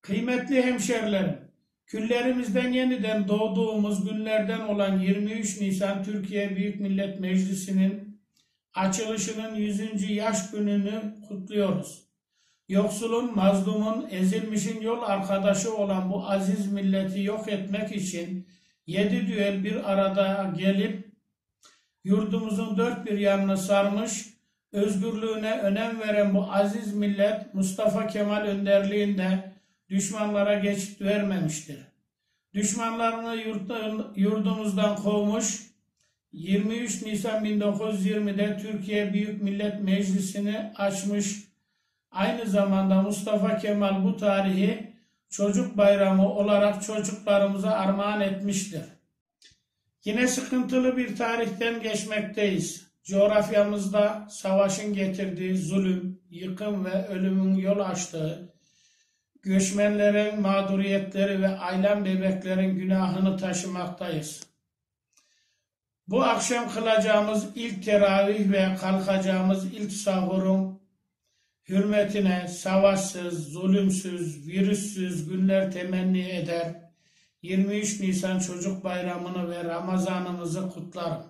Kıymetli hemşerilerim, küllerimizden yeniden doğduğumuz günlerden olan 23 Nisan Türkiye Büyük Millet Meclisi'nin açılışının 100. yaş gününü kutluyoruz. Yoksulun, mazlumun, ezilmişin yol arkadaşı olan bu aziz milleti yok etmek için 7 düel bir arada gelip yurdumuzun dört bir yanını sarmış, özgürlüğüne önem veren bu aziz millet Mustafa Kemal önderliğinde düşmanlara geçit vermemiştir. Düşmanlarını yurdumuzdan kovmuş, 23 Nisan 1920'de Türkiye Büyük Millet Meclisi'ni açmış. Aynı zamanda Mustafa Kemal bu tarihi çocuk bayramı olarak çocuklarımıza armağan etmiştir. Yine sıkıntılı bir tarihten geçmekteyiz. Coğrafyamızda savaşın getirdiği zulüm, yıkım ve ölümün yol açtığı, göçmenlerin mağduriyetleri ve aylan bebeklerin günahını taşımaktayız. Bu akşam kılacağımız ilk teravih ve kalkacağımız ilk sahurun hürmetine savaşsız, zulümsüz, virüssüz günler temenni eder. 23 Nisan Çocuk Bayramı'nı ve Ramazan'ımızı kutlarım.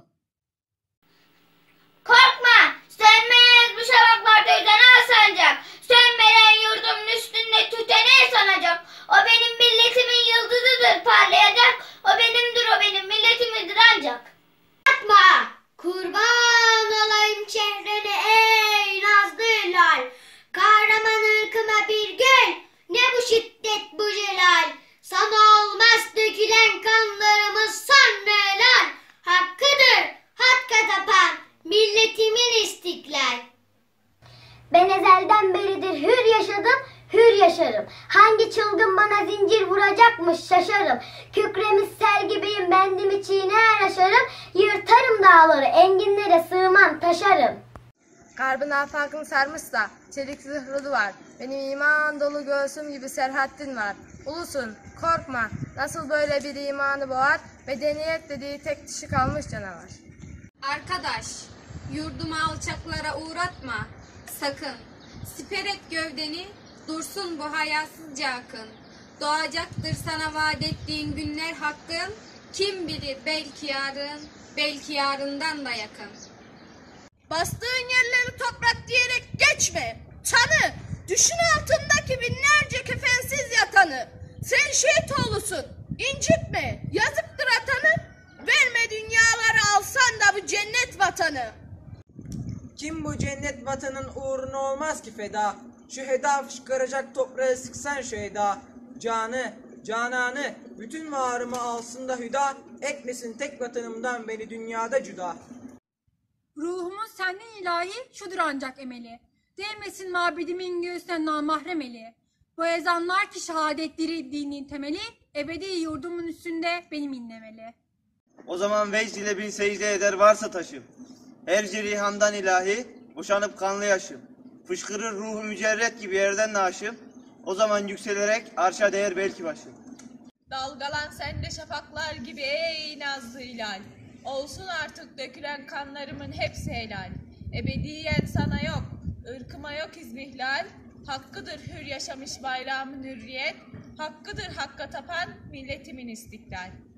Korkma, sönmez bu şafaklarda yüzen al sancak. Sönmeden yurdumun üstünde tütene sanacak. O benim milletimin yıldızıdır parlayacak. O benimdir, o benim milletimizdir ancak. Atma, kurban olayım çehrene ey nazlı hilal. Kahraman ırkıma bir gül, ne bu şiddet bu celal. Sana olmaz dökülen kanlarımız son helal. Hakkıdır, hakka tapan milletimin istiklal. Ben ezelden beridir hür yaşadım, hür yaşarım. Hangi çılgın bana zincir vuracakmış şaşarım. Kükremiş sel gibiyim, bendimi çiğner aşarım. Yırtarım dağları, enginlere sığmam taşarım. Garbın afakını sarmışsa çelik zırhlı var. Benim iman dolu göğsüm gibi serhattin var. Ulusun, korkma, nasıl böyle bir imanı boğar, medeniyet dediği tek dişi kalmış canavar. Arkadaş, yurdumu alçaklara uğratma, sakın. Siper et gövdeni, dursun bu hayasızca akın. Doğacaktır sana vaat ettiğin günler hakkın. Kim bilir belki yarın, belki yarından da yakın. Bastığın yerleri toprak diyerek geçme. Tanı, düşün altındaki binlerce kefensiz yatanı. Sen şehit oğlusun, incitme, yazıktır atanı. Verme dünyaları alsan da bu cennet vatanı. Kim bu cennet vatanın uğruna olmaz ki feda? Şu heda fışkıracak toprağı sıksan şu heda. Canı, cananı, bütün varımı alsın da hüda. Etmesin tek vatanımdan beni dünyada cüda. Ruhumun senden ilahi şudur ancak emeli. Değmesin mabedimin göğsüne namahrem eli. Bu ezanlar ki şehadetleri dinin temeli, ebedi yurdumun üstünde benim inlemeli. O zaman vecd ile bin secde eder varsa taşım. Her cerihandan ilahi, boşanıp kanlı yaşım. Fışkırır ruhu mücerret gibi yerden naşım. O zaman yükselerek arşa değer belki başım. Dalgalan sen de şafaklar gibi ey nazlı hilal. Olsun artık dökülen kanlarımın hepsi helal. Ebediyen sana yok, ırkıma yok izmihlal. Hakkıdır hür yaşamış bayramın hürriyet. Hakkıdır hakka tapan milletimin istiklal.